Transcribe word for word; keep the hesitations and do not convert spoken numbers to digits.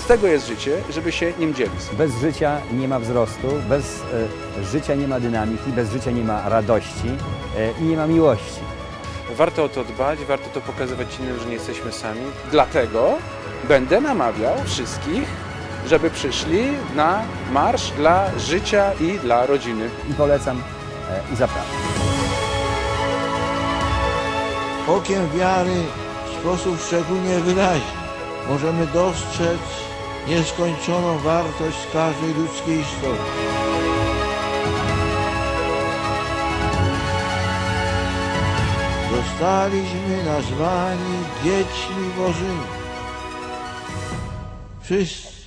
tego jest życie, żeby się nim dzielić. Bez życia nie ma wzrostu, bez e, życia nie ma dynamiki, bez życia nie ma radości e, i nie ma miłości. Warto o to dbać, warto to pokazywać innym, że nie jesteśmy sami. Dlatego będę namawiał wszystkich, żeby przyszli na marsz dla życia i dla rodziny. I polecam e, i zapraszam. Okiem wiary w sposób szczególnie wyraźny możemy dostrzec nieskończoną wartość każdej ludzkiej istoty. Zostaliśmy nazwani dziećmi Bożymi. Wszyscy.